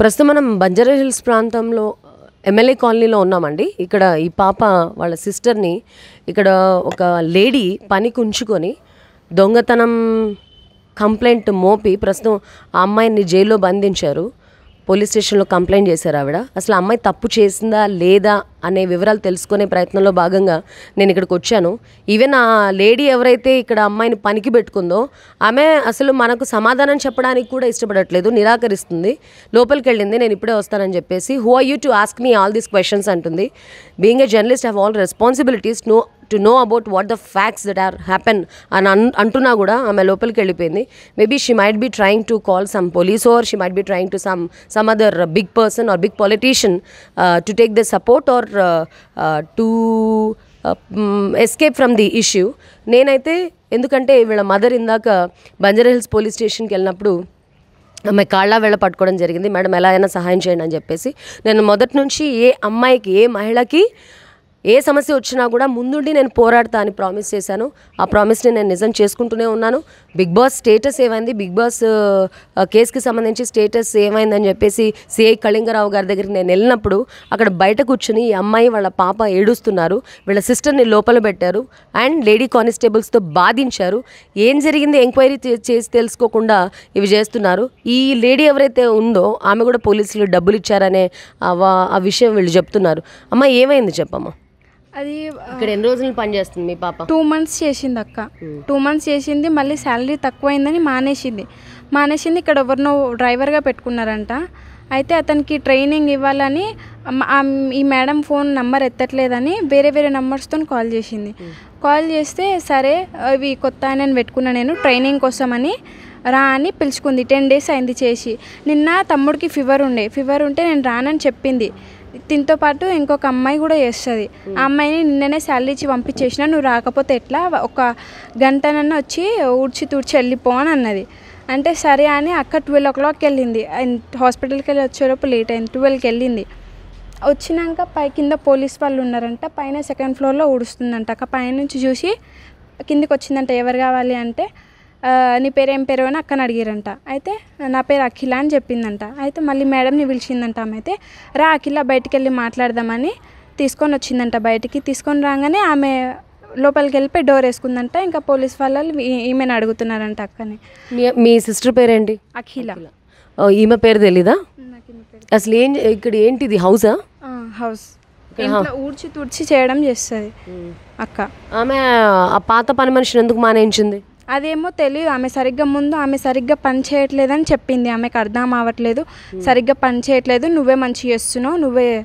ప్రస్తుతం మనం బంజారా హిల్స్ ప్రాంతంలో ఎమ్మెల్యే కాలనీలో ఉన్నామండి. ఇక్కడ ఈ పాప వాళ్ళ సిస్టర్ని ఇక్కడ ఒక లేడీ పనికి ఉంచుకొని దొంగతనం కంప్లైంట్ మోపి ప్రస్తుతం ఆ అమ్మాయిని జైల్లో బంధించారు. పోలీస్ స్టేషన్లో కంప్లైంట్ చేశారు ఆవిడ. అసలు అమ్మాయి తప్పు చేసిందా లేదా అనే వివరాలు తెలుసుకునే ప్రయత్నంలో భాగంగా నేను ఇక్కడికి వచ్చాను. ఈవెన్ ఆ లేడీ ఎవరైతే ఇక్కడ అమ్మాయిని పనికి పెట్టుకుందో ఆమె అసలు మనకు సమాధానం చెప్పడానికి కూడా ఇష్టపడట్లేదు, నిరాకరిస్తుంది. లోపలికి వెళ్ళింది, నేను ఇప్పుడే వస్తానని చెప్పేసి. Who are you to ask me all these questions అంటుంది. Being a journalist have all responsibilities to know about what the facts that are happen అని అంటున్నా కూడా ఆమె లోపలికి వెళ్ళిపోయింది. Maybe she might be trying to call some police or she might be trying to some other big person or big politician to take the support or to escape from the issue. నేనైతే ఎందుకంటే వీళ్ళ mother ఇందాక Banjara hills police స్టేషన్కి వెళ్ళినప్పుడు ఆమె కాళ్ళ వేళ పట్టుకోవడం జరిగింది. మేడం ఎలా అయినా సహాయం చేయండి అని చెప్పేసి. నేను మొదటి నుంచి ఏ అమ్మాయికి ఏ మహిళకి ఏ సమస్య వచ్చినా కూడా ముందుండి నేను పోరాడతా అని ప్రామిస్ చేశాను. ఆ ప్రామిస్ని నేను నిజం చేసుకుంటూనే ఉన్నాను. బిగ్ బాస్ స్టేటస్ ఏమైంది, బిగ్ బాస్ కేసుకి సంబంధించి స్టేటస్ ఏమైందని చెప్పేసి సిఐ కళింగరావు గారి దగ్గరికి నేను వెళ్ళినప్పుడు అక్కడ బయట కూర్చుని ఈ అమ్మాయి వాళ్ళ పాప ఏడుస్తున్నారు. వీళ్ళ సిస్టర్ని లోపల పెట్టారు అండ్ లేడీ కానిస్టేబుల్స్తో బాధించారు. ఏం జరిగింది ఎంక్వైరీ చేసి తెలుసుకోకుండా ఇవి చేస్తున్నారు. ఈ లేడీ ఎవరైతే ఉందో ఆమె కూడా పోలీసులు డబ్బులు ఇచ్చారనే ఆ విషయం వీళ్ళు చెప్తున్నారు. అమ్మ ఏమైంది చెప్పమ్మా? అది ఇక్కడ ఎన్ని రోజులు పని చేస్తుంది మీ పాప? 2 months చేసింది అక్క. 2 months చేసింది, మళ్ళీ శాలరీ తక్కువైందని మానేసింది. ఇక్కడ ఎవరినో డ్రైవర్గా పెట్టుకున్నారంట. అయితే అతనికి ట్రైనింగ్ ఇవ్వాలని ఈ మేడం ఫోన్ నెంబర్ ఎత్తట్లేదని వేరే నెంబర్స్తో కాల్ చేసింది. కాల్ చేస్తే సరే ఇవి కొత్త నేను పెట్టుకున్నా, నేను ట్రైనింగ్ కోసమని రా అని పిలుచుకుంది. 10 days అయింది చేసి. నిన్న తమ్ముడికి ఫీవర్ ఉంటే నేను రానని చెప్పింది. దీంతో పాటు ఇంకొక అమ్మాయి కూడా చేస్తుంది. ఆ అమ్మాయిని నిన్ననే శాలరీ ఇచ్చి పంపించేసిన, నువ్వు రాకపోతే ఎట్లా, ఒక గంటనన్నా వచ్చి ఊడ్చి తూడ్చి వెళ్ళిపో అని అన్నది. అంటే సరే అని అక్క 12 o'clock వెళ్ళింది. హాస్పిటల్కి వెళ్ళి వచ్చేలోపు లేట్ అయింది. 12కి వెళ్ళింది. వచ్చినాక కింద పోలీస్ వాళ్ళు ఉన్నారంట. పైన 2nd floorలో ఊడుస్తుందంట. అక్క పైనుంచి చూసి కిందికి వచ్చిందంట. ఎవరు కావాలి అంటే నీ పేరు ఏం పేరు అని అక్కని అడిగారంట. అయితే నా పేరు అఖిల అని చెప్పిందంట. అయితే మళ్ళీ మేడంని పిలిచిందంట. ఆమె అయితే రా అఖిల బయటికి వెళ్ళి మాట్లాడదామని తీసుకొని వచ్చిందంట. బయటికి తీసుకొని రాగానే ఆమె లోపలికి వెళ్ళిపోయి డోర్ వేసుకుందంట. ఇంకా పోలీస్ వాళ్ళు ఈమెను అడుగుతున్నారంట అక్కని. మీ సిస్టర్ పేరేంటి? అఖిల. ఈమె పేరు తెలీదా? అసలు ఇక్కడ ఏంటిది హౌసా? హౌస్. ఊడ్చి తుడ్చి చేయడం చేస్తుంది అక్క. ఆమె ఆ పాత పని మనిషిని ఎందుకు మానేయించింది? అదేమో తెలియదు. ఆమె సరిగ్గా పని చేయట్లేదని చెప్పింది. ఆమెకు అర్థం అవ్వట్లేదు, సరిగ్గా పని చేయట్లేదు, నువ్వే మంచిగా చేస్తున్నావు,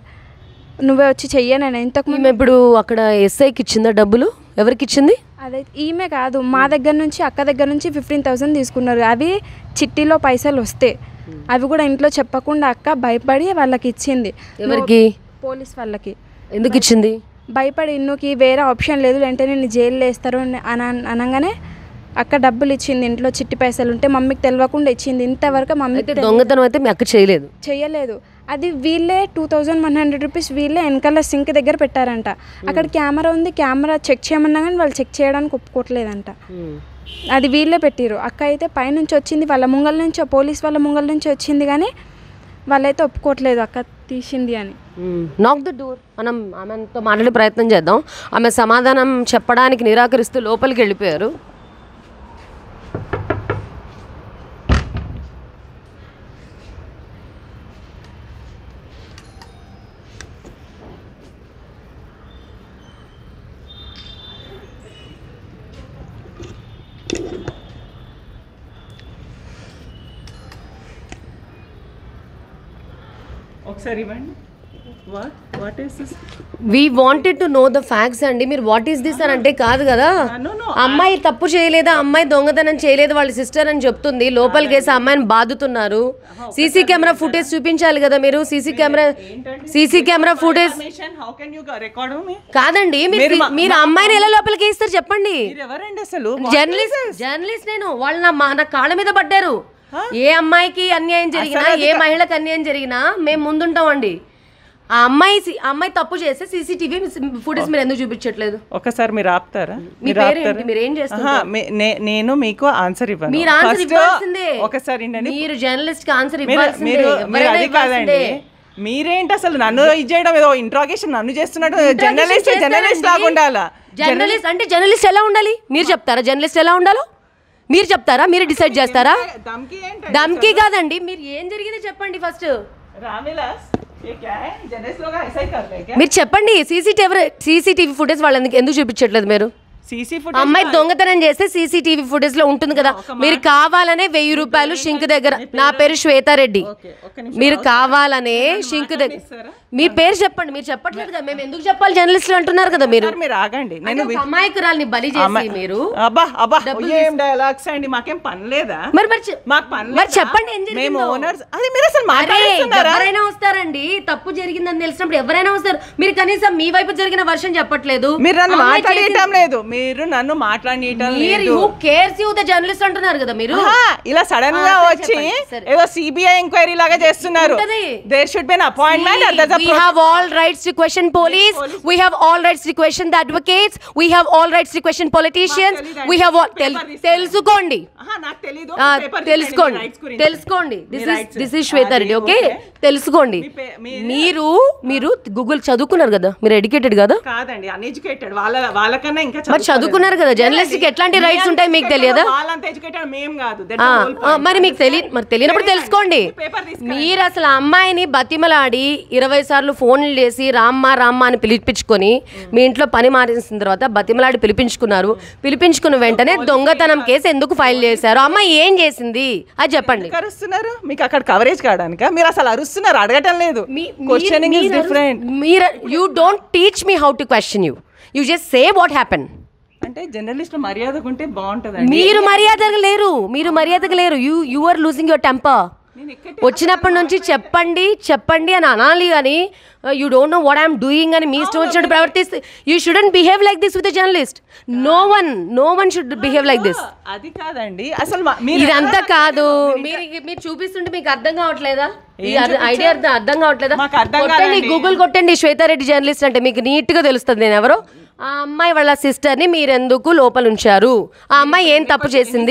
నువ్వే వచ్చి చెయ్య. నేను ఇంతకుముందు ఇప్పుడు అక్కడ ఎస్ఐకి ఇచ్చిందా డబ్బులు? ఎవరికి ఇచ్చింది? అదే ఈమె కాదు, మా దగ్గర నుంచి అక్క దగ్గర నుంచి 15,000 తీసుకున్నారు. అవి చిట్టీలో పైసలు వస్తే అవి కూడా ఇంట్లో చెప్పకుండా అక్క భయపడి వాళ్ళకి ఇచ్చింది. ఎవరికి? పోలీస్ వాళ్ళకి. ఎందుకు ఇచ్చింది? భయపడి ఇన్నుకి వేరే ఆప్షన్ లేదు, వెంటనే నేను జైల్లో వేస్తారు అనగానే అక్క డబ్బులు ఇచ్చింది. ఇంట్లో చిట్టి పైసలు ఉంటే మమ్మీకి తెలియకుండా ఇచ్చింది. ఇంతవరకు మమ్మీకి దొంగతనం అయితే మీ అక్క చేయలేదు. అది వీళ్ళే 2,100 rupees వీళ్ళే వెనకాల సింక్ దగ్గర పెట్టారంట. అక్కడ కెమెరా ఉంది, కెమెరా చెక్ చేయమన్నా కానీ వాళ్ళు చెక్ చేయడానికి ఒప్పుకోవట్లేదంట. అది వీళ్ళే పెట్టిరు. అక్క అయితే పైనుంచి వచ్చింది, వాళ్ళ ముంగల నుంచి, పోలీస్ వాళ్ళ ముంగల నుంచి వచ్చింది, కానీ వాళ్ళైతే ఒప్పుకోవట్లేదు అక్క తీసింది అని. నాక్ ద డోర్. మనం ఆమెతో మాట్లాడే ప్రయత్నం చేద్దాం. ఆమె సమాధానం చెప్పడానికి నిరాకరిస్తూ లోపలికి వెళ్ళిపోయారు. ఒకసారి ఇవ్వండి. What is this? We wanted to know the facts అండి. మీరు వాట్ ఈస్ దిస్ అని అంటే కాదు కదా. అమ్మాయి తప్పు చేయలేదా, అమ్మాయి దొంగతనం చేయలేదు, వాళ్ళ సిస్టర్ అని చెప్తుంది. లోపలికి వేసి అమ్మాయిని బాదుతున్నారు. సీసీ కెమెరా ఫుటేజ్ చూపించాలి కదా మీరు. సీసీ కెమెరా ఫుటేజ్ కాదండి. మీరు అమ్మాయిని ఎలా లోపలికి వేస్తారు చెప్పండి. జర్నలిస్ట్ నేను. వాళ్ళు నా కాళ్ళ మీద పడ్డారు. ఏ అమ్మాయికి అన్యాయం జరిగినా, ఏ మహిళకు అన్యాయం జరిగినా మేము ముందుంటామండి. ఆ అమ్మాయి తప్పు చేస్తే సీసీటీవీ ఫుటేజ్ మీరు ఎందుకు చూపించట్లేదు? ఒకసారి మీరు ఆపుతారా? మీ పేరేంటి? మీరు ఏం చేస్తున్నారు? నేను మీకు ఆన్సర్ ఇవ్వను. మీరు ఆన్సర్ ఇవ్వాల్సిందే. ఒకసారి మీరు జర్నలిస్ట్ కి ఆన్సర్ ఇవ్వాల్సిందే. మీరు అది కాదండి, మీరేంటి అసలు నన్ను ఇది చేయడం, ఏదో ఇంట్రాగేషన్ నన్ను చేస్తున్నట్టు. జర్నలిస్ట్ లాగా ఉండాలా? జర్నలిస్ట్ అంటే జర్నలిస్ట్ ఎలా ఉండాలి మీరు చెప్తారా? జర్నలిస్ట్ ఎలా ఉండాలో మీరు చెప్తారా? మీరు డిసైడ్ చేస్తారా? దమ్కి కాదండి, మీరు ఏం జరిగిందో చెప్పండి ఫస్ట్. మీరు చెప్పండి. సీసీటీవీ ఫుటేజ్ వాళ్ళు ఎందుకు చూపించట్లేదు? మీరు అమ్మాయి దొంగతనం చేస్తే సీసీటీవీ ఫుటేజ్ లో ఉంటుంది కదా. మీరు కావాలనే 1000 రూపాయలు షింక్ దగ్గర, నా పేరు శ్వేతారెడ్డి, మీరు కావాలనే షింక్ దగ్గర మీ పేరు చెప్పండి. మీరు చెప్పట్లేదు కదా, మేము ఎందుకు చెప్పాలి? జర్నలిస్టులు అంటున్నారు కదా. మీరు ఆగండి, నేను అమాయకురాల్ని బలి చేసి మీరు డైలాగ్స్ అండి, మాకేం పని లేదా? మరి చెప్పండి ఏం జరిగిందో. ఎవరైనా వస్తారండి, తప్పు జరిగిందని తెలిసినప్పుడు ఎవరైనా వస్తారు. మీరు కనీసం మీ వైపు జరిగిన వర్షం చెప్పట్లేదు. మీరు నన్ను మాట్లాడటం లేదు, మీరు నన్ను మాట్లాడటం లేదు. కేర్స్ యూ ద జర్నలిస్ట్ అంటున్నారు కదా మీరు. ఇలా సడన్ గా వచ్చి ఏదో సిబిఐ ఎంక్వైరీ లాగా చేస్తున్నారు. There should be an appointment. We have all rights to question police. We have all rights to question the advocates. We have all rights to question politicians. We have all తెలుసుకోండి. తెలుసుకోండి. This is Shweta Reddy, okay? తెలుసుకోండి. మీరు Google చదువుకున్నారు కదా, మీరు educated కదా? కాదండి, uneducated. వాళ్ళకన్నా ఇంకా మరి చదువుకున్నారు కదా. జర్నలిస్ట్ కి ఎట్లాంటి రైట్స్ ఉంటాయి మీకు తెలియదా? వాళ్ళంతా ఎడ్యుకేటెడ్ మేము కాదు. మరి మీకు తెలియనప్పుడు తెలుసుకోండి. మీరు అసలు అమ్మాయిని బతిమలాడి 20 సార్లు ఫోన్లు చేసి రామ్మ అని పిలిపించుకొని మీ ఇంట్లో పని మారేసిన తర్వాత బతిమలాడి పిలిపించుకున్న వెంటనే దొంగతనం కేసు ఎందుకు ఫైల్ చేశారు? అమ్మాయి ఏం చేసింది అది చెప్పండి. అరుస్తున్నారు మీకు అక్కడ కవరేజ్ కావడానిక? మీరు అసలు అరుస్తున్నారు, అడగటం లేదు. Questioning is different. You don't teach me how to question you just say what happen. అంటే జర్నలిస్ట్ మర్యాదగా ఉంటే బాగుంటుంది. మీరు మర్యాదగా లేరు. You are losing your temper. వచ్చినప్పటి నుంచి చెప్పండి అని అనాలి కానీ you don't know what I'm doing అని మీ ఇష్టం వచ్చినట్టు ప్రవర్తిస్తే you shouldn't behave like this with journalist. No one should behave like this. అది కాదండి అసలు ఇదంతా కాదు. మీరు చూపిస్తుంటే మీకు అర్థం కావట్లేదా? ఐడియా అర్థం కావట్లేదా? గూగుల్ కొట్టండి శ్వేతారెడ్డి జర్నలిస్ట్ అంటే మీకు నీట్ గా తెలుస్తుంది నేను ఎవరో. ఆ అమ్మాయి వాళ్ళ సిస్టర్ ని మీరెందుకు లోపల ఉంచారు? ఆ అమ్మాయి ఏం తప్పు చేసింది?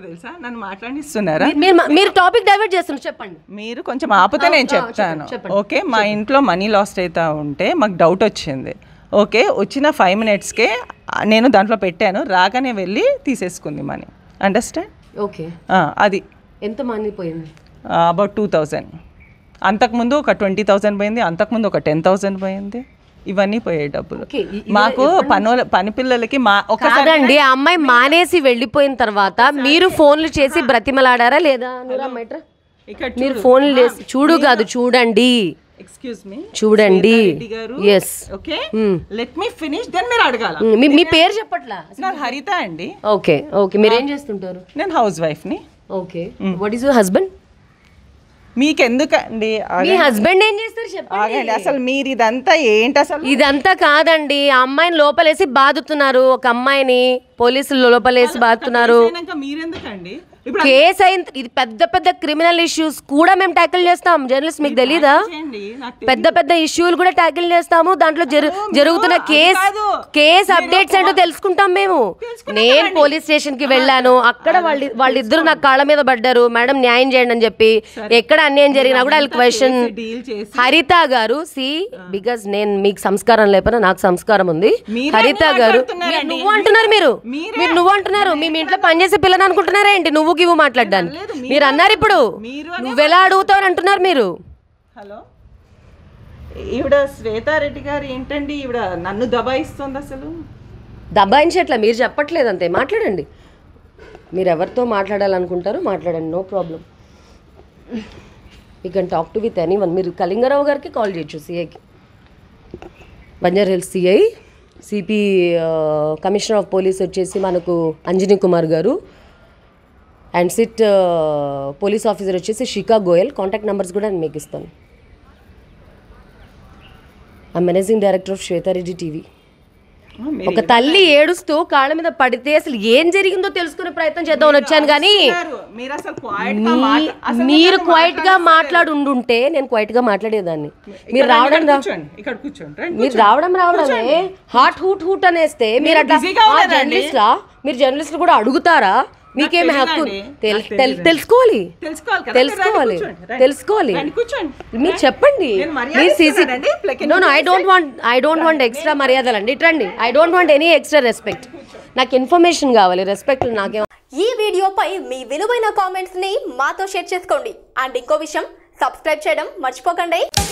మీరు టాపిక్ డైవర్ట్ చేస్తున్నారు, చెప్పండి. మీరు కొంచెం ఆపితే నేను చెప్తాను. ఓకే, మా ఇంట్లో మనీ లాస్ట్ అవుతా ఉంటే మాకు డౌట్ వచ్చింది. ఓకే, వచ్చిన 5 minutesకే నేను దాంట్లో పెట్టాను, రాగానే వెళ్ళి తీసేసుకుంది మనీ. అండర్స్టాండ్? ఓకే, అది ఎంత మనీ పోయింది? అబౌట్ 2000. అంతకుముందు ఒక 20,000 పోయింది, అంతకుముందు ఒక 10,000 పోయింది. ఇవన్నీ పోయే డబ్బులు మాకు పని పిల్లలకి. ఒకసారి ఆ అమ్మాయి మానేసి వెళ్ళిపోయిన తర్వాత మీరు ఫోన్లు చేసి బ్రతిమలాడారా లేదా? మీరు ఫోన్లు చేసి చూడండి. ఎక్స్క్యూజ్ మీ, చూడండి. Yes, okay, let me finish, then మీరు అడగాల. మీ పేరు చెప్పట్లా? నా హరిత అండి. ఓకే, మీరు ఏం చేస్తుంటారు? నేను హౌస్ వైఫ్ ని. Okay, what is your husband? మీకెందుకండి? మీ హస్బెండ్ ఏం చేస్తారు చెప్పండి. అసలు మీరు ఇదంతా ఏంటి? అసలు ఇదంతా కాదండి, ఆ అమ్మాయిని లోపలేసి బాదుతున్నారు. ఒక అమ్మాయిని పోలీసులు లోపలేసి బాదుతున్నారు. మీరెందుకండి? కేసు అయింది. ఇది పెద్ద క్రిమినల్ ఇష్యూస్ కూడా మేము ట్యాకిల్ చేస్తాం. జర్నలిస్ట్ మీకు తెలీదా? పెద్ద ఇష్యూలు కూడా ట్యాకిల్ చేస్తాము. దాంట్లో జరుగుతున్న కేసు అప్డేట్స్ ఏంటో తెలుసుకుంటాం మేము. నేను పోలీస్ స్టేషన్ కి వెళ్ళాను, అక్కడ వాళ్ళిద్దరు నా కాళ్ళ మీద పడ్డారు, మేడం న్యాయం చేయండి అని చెప్పి. ఎక్కడ అన్యాయం జరిగినా కూడా క్వశ్చన్ హరిత గారు. బికాస్ నేను మీకు సంస్కారం లేకపోయినా నాకు సంస్కారం ఉంది. హరిత గారు, నువ్వు అంటున్నారు. మీ ఇంట్లో పనిచేసే పిల్లని అనుకుంటున్నారా ఏంటి? నువ్వు మాట్లాడడానికి మీరు అన్నారు. ఇప్పుడు నువ్వెలా అడుగుతావు అంటున్నారు మీరు. హలో, ఈవిడ శ్వేతారెడ్డి గారు ఏంటండి? ఈవిడ నన్ను దబాయిస్తుంది. అసలు దబాయించట్లా, మీరు చెప్పట్లేదు అంతే. మాట్లాడండి, మీరు ఎవరితో మాట్లాడాలనుకుంటారో మాట్లాడండి, no problem. You can talk to with anyone. మీరు కళింగరావు గారికి కాల్ చేయొచ్చు, సిఐకి. Banjara Hills CI, CP commissioner of police వచ్చేసి మనకు అంజనీ కుమార్ గారు, అండ్ సిట్ పోలీస్ ఆఫీసర్ వచ్చేసి శిఖా గోయల్. కాంటాక్ట్ నెంబర్స్ కూడా నేను మీకు ఇస్తాను. I managing director of Shweta Reddy TV. ఒక తల్లి ఏడుస్తూ కాళ్ళ మీద పడితే అసలు ఏం జరిగిందో తెలుసుకునే ప్రయత్నం చేద్దామని వచ్చాను కానీ మీరు క్వైట్ గా మాట్లాడి ఉండుంటే నేను క్వైట్ గా మాట్లాడేదాన్ని. మీరు రావడమే హాట్ హూట్ హూట్ అనేస్తే మీరు అట్లా మీరు జర్నలిస్టులు కూడా అడుగుతారా? మీకేమి హక్కు తెలుసుకోవాలి మీరు చెప్పండి. ఐ డోంట్ వాంట్ ఎక్స్ట్రా మర్యాదలు అండి. ఇట్రండి, I don't want any extra respect. నాకు ఇన్ఫర్మేషన్ కావాలి, రెస్పెక్ట్ నాకేం. ఈ వీడియోపై మీ విలువైన కామెంట్స్ ని మాతో షేర్ చేసుకోండి. అండ్ ఇంకో విషయం, సబ్స్క్రైబ్ చేయడం మర్చిపోకండి.